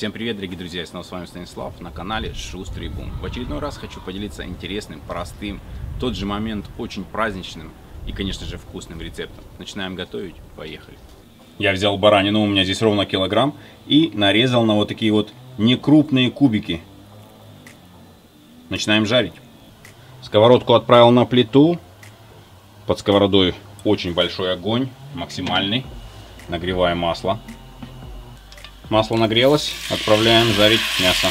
Всем привет, дорогие друзья, снова с вами Станислав на канале Шустрый Бум. В очередной раз хочу поделиться интересным, простым, в тот же момент очень праздничным и, конечно же, вкусным рецептом. Начинаем готовить, поехали. Я взял баранину, у меня здесь ровно килограмм, и нарезал на вот такие вот некрупные кубики. Начинаем жарить. Сковородку отправил на плиту. Под сковородой очень большой огонь, максимальный. Нагреваем масло. Масло нагрелось, отправляем жарить мясо.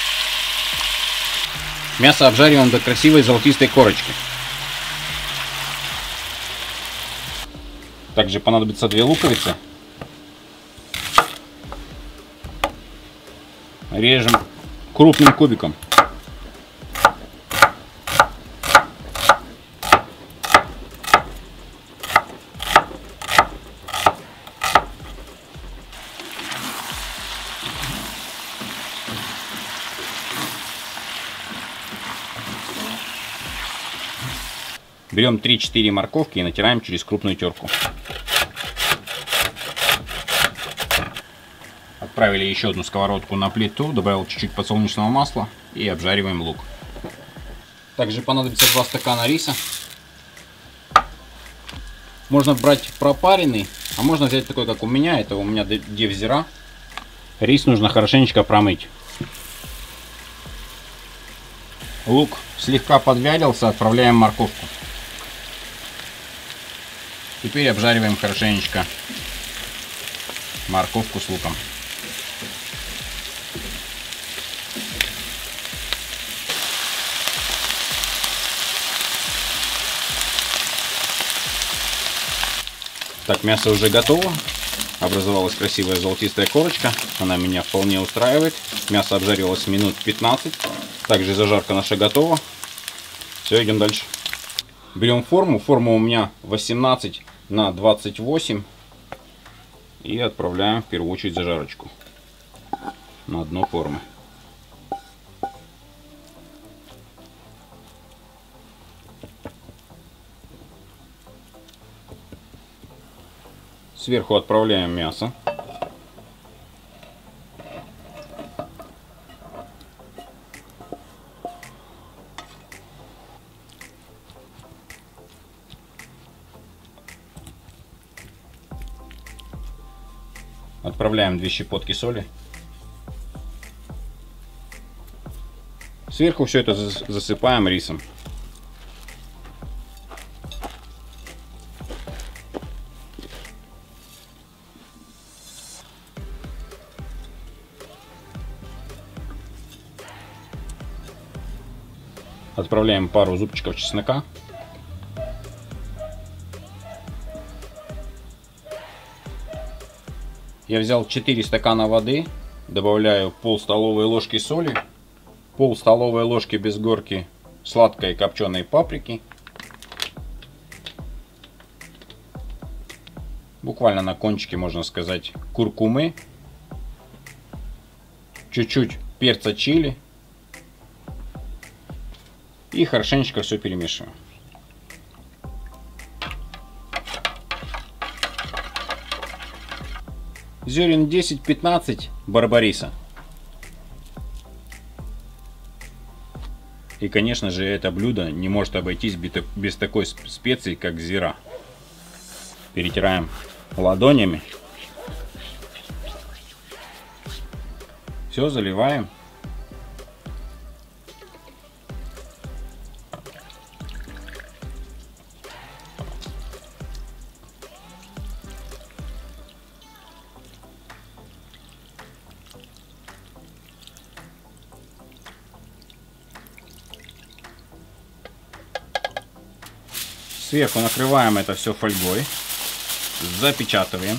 Мясо обжариваем до красивой золотистой корочки. Также понадобится 2 луковицы. Режем крупным кубиком. Берем 3-4 морковки и натираем через крупную терку. Отправили еще одну сковородку на плиту, добавил чуть-чуть подсолнечного масла и обжариваем лук. Также понадобится 2 стакана риса. Можно брать пропаренный, а можно взять такой, как у меня. Это у меня девзира. Рис нужно хорошенечко промыть. Лук слегка подвялился, отправляем морковку. Теперь обжариваем хорошенечко морковку с луком. Так, мясо уже готово. Образовалась красивая золотистая корочка. Она меня вполне устраивает. Мясо обжаривалось минут 15. Также зажарка наша готова. Все, идем дальше. Берем форму. Форма у меня 18 на 28. И отправляем в первую очередь зажарочку на дно формы. Сверху отправляем мясо. Отправляем 2 щепотки соли. Сверху все это засыпаем рисом. Отправляем пару зубчиков чеснока. Я взял 4 стакана воды, добавляю пол столовой ложки соли, пол столовой ложки без горки сладкой копченой паприки, буквально на кончике, можно сказать, куркумы, чуть-чуть перца чили и хорошенечко все перемешиваем. Зерен 10-15 барбариса. И, конечно же, это блюдо не может обойтись без такой специи, как зира. Перетираем ладонями. Все, заливаем. Сверху накрываем это все фольгой, запечатываем.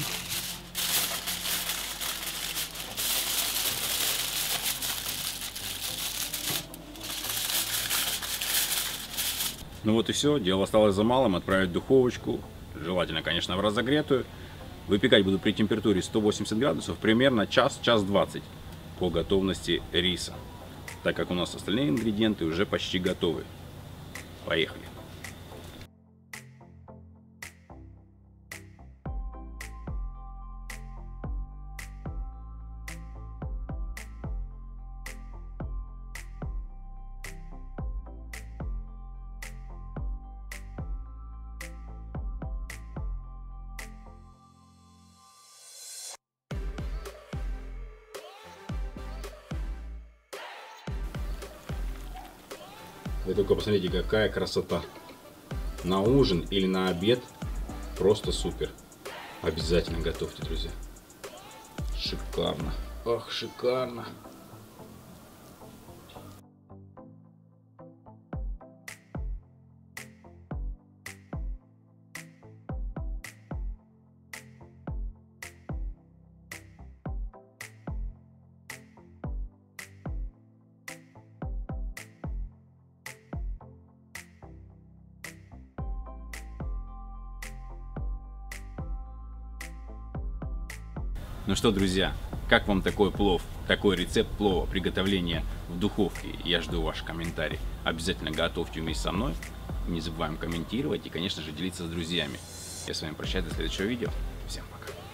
Ну вот и все, дело осталось за малым, отправить в духовочку, желательно, конечно, в разогретую. Выпекать буду при температуре 180 градусов примерно час-час 20 по готовности риса, так как у нас остальные ингредиенты уже почти готовы. Поехали! Вы только посмотрите, какая красота. На ужин или на обед просто супер. Обязательно готовьте, друзья. Шикарно. Ах, шикарно. Ну что, друзья, как вам такой плов, такой рецепт плова, приготовления в духовке? Я жду ваши комментарии. Обязательно готовьте вместе со мной. Не забываем комментировать и, конечно же, делиться с друзьями. Я с вами прощаюсь до следующего видео. Всем пока.